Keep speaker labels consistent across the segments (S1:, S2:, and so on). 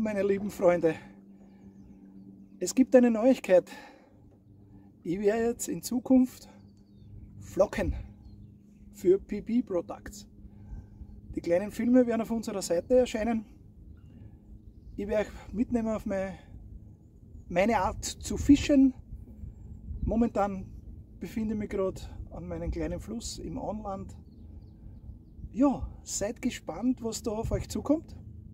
S1: meine lieben Freunde, es gibt eine Neuigkeit. Ich werde jetzt in Zukunft vloggen für PP Products. Die kleinen Filme werden auf unserer Seite erscheinen. Ich werde euch mitnehmen auf meine Art zu fischen. Momentan befinde ich mich gerade an meinem kleinen Fluss im Auenland. Ja, seid gespannt, was da auf euch zukommt.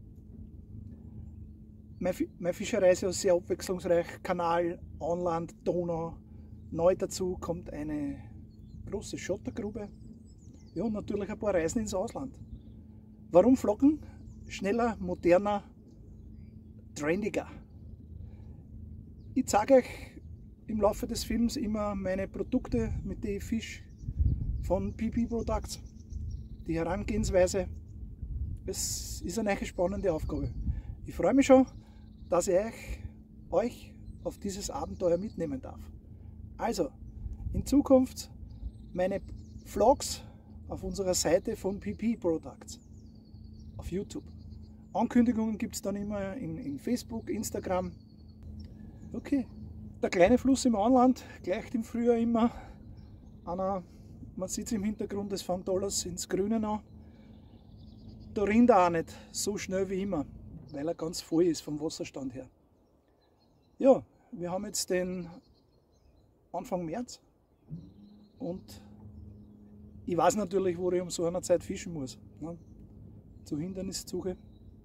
S1: Meine Fischerei ist ja sehr abwechslungsreich. Kanal, Auenland, Donau. Neu dazu kommt eine große Schottergrube. Ja, und natürlich ein paar Reisen ins Ausland. Warum vloggen? Schneller, moderner, trendiger. Ich zeige euch im Laufe des Films immer meine Produkte, mit denen ich fische, von PP Products. Die Herangehensweise. Es ist eine spannende Aufgabe. Ich freue mich schon, dass ich euch auf dieses Abenteuer mitnehmen darf. Also, in Zukunft meine Vlogs auf unserer Seite von PP Products auf YouTube. Ankündigungen gibt es dann immer in Facebook, Instagram. Okay, der kleine Fluss im Auenland gleicht im Frühjahr immer man sieht es im Hintergrund, es fängt alles ins Grüne an. Da rinnt er auch nicht so schnell wie immer, weil er ganz voll ist vom Wasserstand her. Ja, wir haben jetzt den Anfang März und ich weiß natürlich, wo ich um so einer Zeit fischen muss. Ne? Zur Hindernissuche.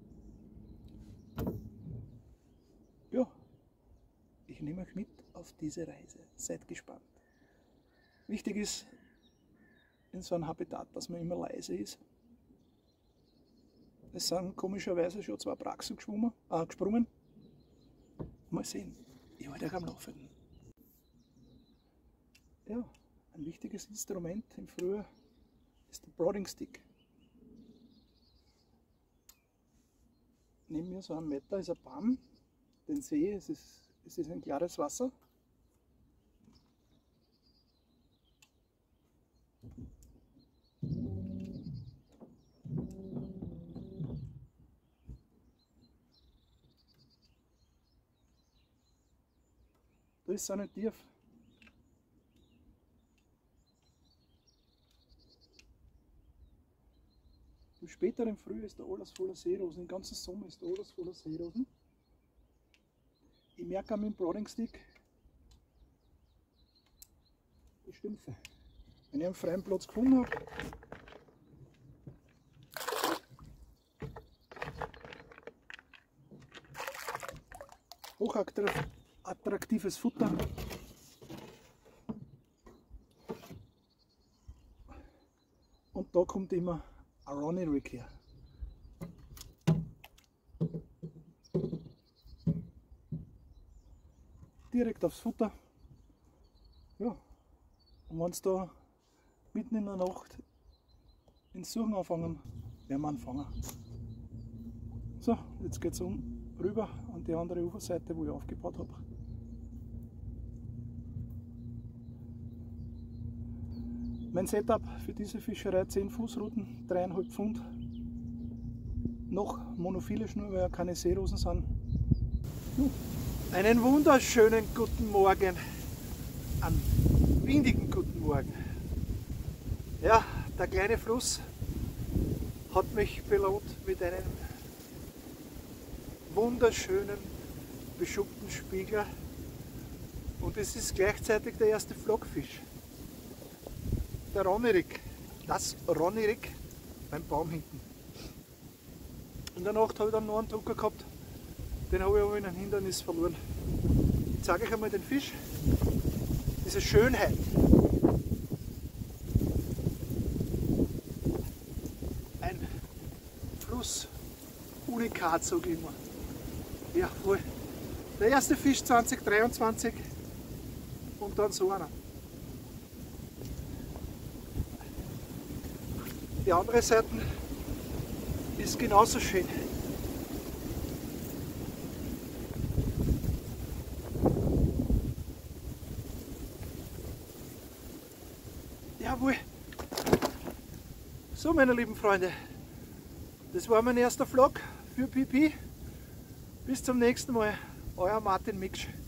S1: Ja, ich nehme euch mit auf diese Reise. Seid gespannt. Wichtig ist in so einem Habitat, dass man immer leise ist. Es sind komischerweise schon 2 Brachsen gesprungen. Mal sehen. Ich halte euch am Laufenden. Ja, ein wichtiges Instrument im Frühjahr ist der Prodding Stick. Neben mir so 1 Meter ist ein Baum, den See, es ist ein klares Wasser. Da ist es auch nicht tief. Im späteren Frühjahr ist da alles voller Seerosen, im ganzen Sommer ist da alles voller Seerosen. Ich merke an meinem Prodding Stick die Stümpfe. Wenn ich einen freien Platz gefunden habe, hochattraktives Futter. Und da kommt immer ein Ronny Rig her. Direkt aufs Futter. Ja. Und wenn es da mitten in der Nacht ins Suchen anfangen, werden wir anfangen. So, jetzt geht es rüber an die andere Uferseite, wo ich aufgebaut habe. Mein Setup für diese Fischerei: 10 Fußruten, 3,5 Pfund. Noch monophile Schnur, weil ja keine Seerosen sind. Einen wunderschönen guten Morgen, einen windigen guten Morgen. Ja, der kleine Fluss hat mich belohnt mit einem wunderschönen beschuppten Spiegler und es ist gleichzeitig der erste Vlogfisch. Der Ronny Rig, das Ronny Rig beim Baum hinten. In der Nacht habe ich dann noch einen Drucker gehabt, den habe ich aber in einem Hindernis verloren. Ich zeige euch einmal den Fisch, diese Schönheit. Ein Fluss-Unikat, sage ich immer. Ja, voll. Der erste Fisch 2023 und dann so einer. Die andere Seite ist genauso schön. Jawohl. So, meine lieben Freunde, das war mein erster Vlog für PP. Bis zum nächsten Mal, euer Martin Miksch.